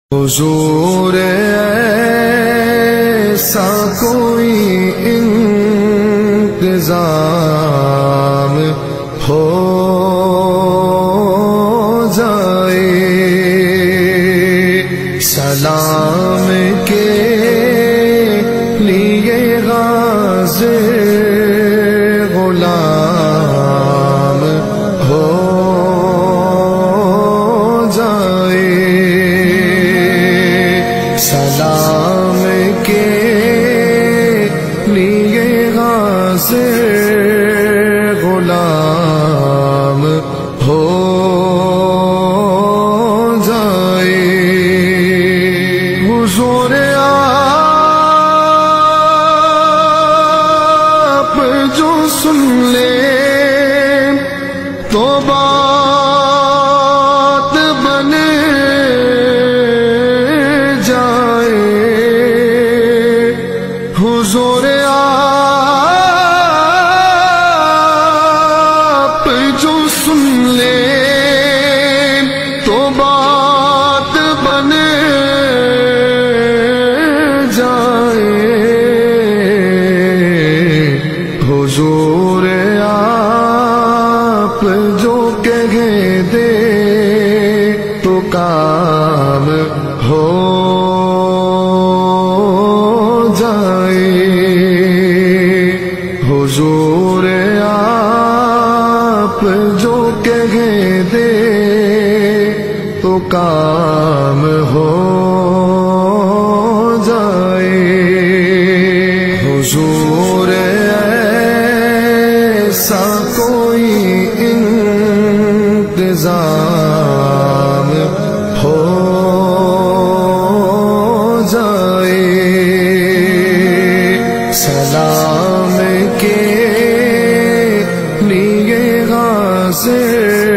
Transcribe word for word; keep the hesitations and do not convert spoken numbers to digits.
حضور ایسا کوئی انتظام ہو جائے، سلام کے لیے غازی غلام ہو جائے، سلام کے لیے غازی غلام ہو جائے۔ حضور آپ جو سن لے تو بات بنے جائے، حضور آپ جو سن لے تو بات بنے جائے، حضور آپ جو کہہ دے تو کام ہو جائے، حضور آپ جو کہہ دے تو کام ہو جائے، حضور ایسا کوئی انتظام ہو جائے، سلام کے لیے غازی